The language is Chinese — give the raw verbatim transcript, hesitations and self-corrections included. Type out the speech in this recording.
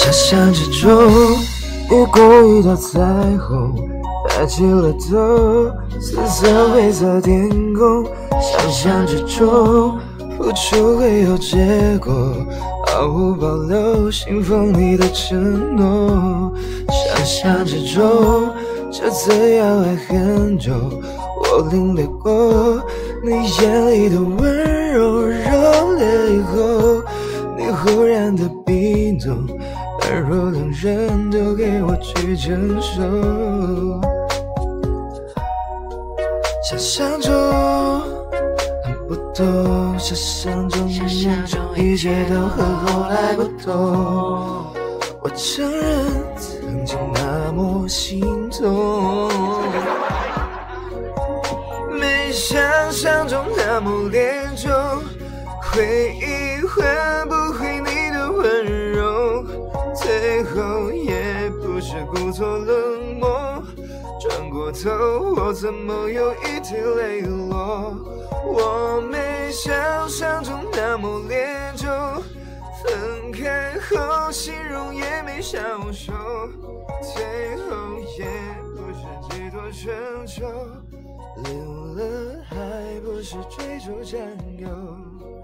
想象之中，越过一道彩虹，抬起了头，四色灰色天空。想象之中，付出会有结果，毫无保留，信封里的承诺。想象之中，这次要爱很久，我领略过你眼里的温柔，热烈以后，你忽然的冰冻，软弱两人都给我去承受。想象中很不懂，想象中一切都和后来不同。我承认曾经那么心痛，没想象中那么恋旧，回忆换不回你的温柔，最后也不是故作冷漠，转过头我怎么有一滴泪落。我没想象中那么恋旧，分开后心容也没消瘦，最后也不是几多成就，留了还不是追逐占有。